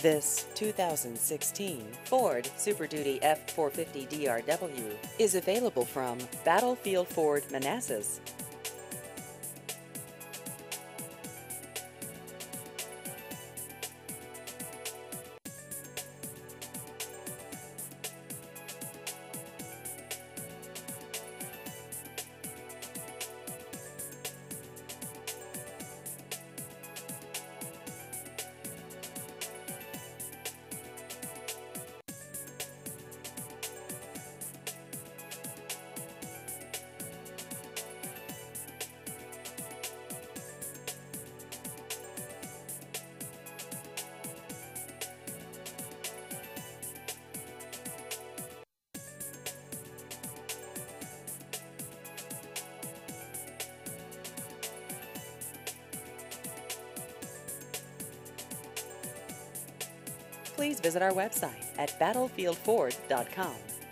This 2016 Ford Super Duty F450 DRW is available from Battlefield Ford Manassas. Please visit our website at battlefieldford.com.